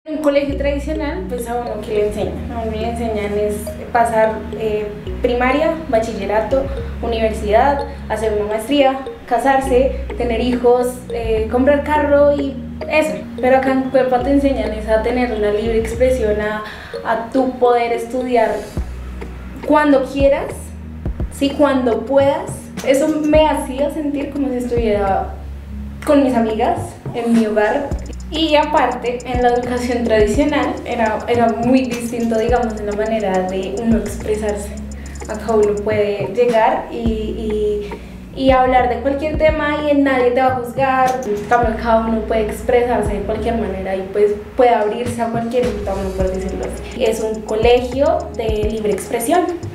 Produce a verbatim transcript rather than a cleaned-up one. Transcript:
En un colegio tradicional, pues a uno que le enseñan, a uno le enseñan es pasar eh, primaria, bachillerato, universidad, hacer una maestría, casarse, tener hijos, eh, comprar carro y eso. Pero acá en Cuerpa te enseñan es a tener una libre expresión, a, a tu poder estudiar cuando quieras, sí, cuando puedas. Eso me hacía sentir como si estuviera con mis amigas en mi hogar. Y aparte, en la educación tradicional era, era muy distinto, digamos, en la manera de uno expresarse. Acá uno puede llegar y, y, y hablar de cualquier tema y nadie te va a juzgar. Cada uno puede expresarse de cualquier manera y pues puede abrirse a cualquier entorno, por decirlo así. Es un colegio de libre expresión.